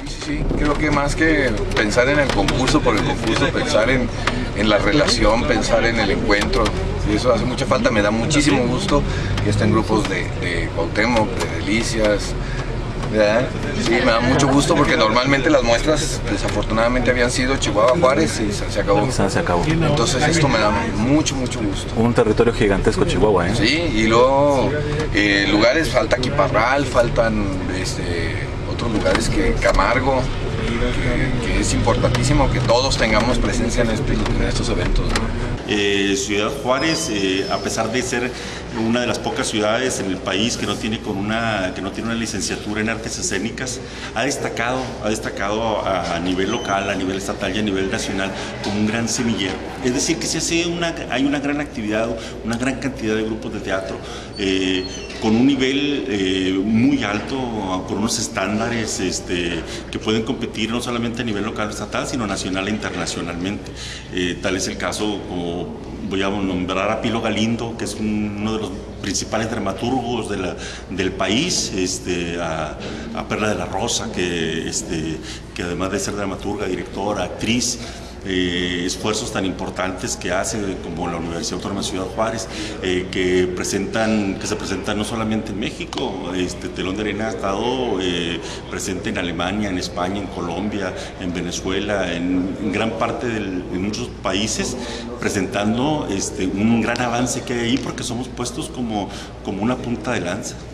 Sí, creo que más que pensar en el concurso por el concurso, pensar en la relación, pensar en el encuentro, y eso hace mucha falta. Me da muchísimo gusto que estén grupos de Cuauhtémoc, de Delicias, ¿verdad? Sí, me da mucho gusto porque normalmente las muestras desafortunadamente habían sido Chihuahua, Juárez y se acabó. Se acabó. Entonces esto me da mucho gusto. Un territorio gigantesco Chihuahua, ¿eh? Sí, y luego lugares, falta Quiparral, faltan otros lugares que Camargo, que es importantísimo que todos tengamos presencia en estos eventos, ¿no? Ciudad Juárez, a pesar de ser una de las pocas ciudades en el país que no tiene una licenciatura en artes escénicas, ha destacado a nivel local, a nivel estatal y a nivel nacional como un gran semillero. Es decir, que hay una gran actividad, una gran cantidad de grupos de teatro con un nivel muy alto, con unos estándares que pueden competir no solamente a nivel local o estatal, sino nacional e internacionalmente. Tal es el caso, como voy a nombrar a Pilo Galindo, que es uno de los principales dramaturgos del país, a Perla de la Rosa, que además de ser dramaturga, directora, actriz, esfuerzos tan importantes que hace como la Universidad Autónoma de Ciudad Juárez, que se presentan no solamente en México. Telón de Arena ha estado presente en Alemania, en España, en Colombia, en Venezuela, en gran parte de muchos países, presentando un gran avance que hay ahí, porque somos puestos como una punta de lanza.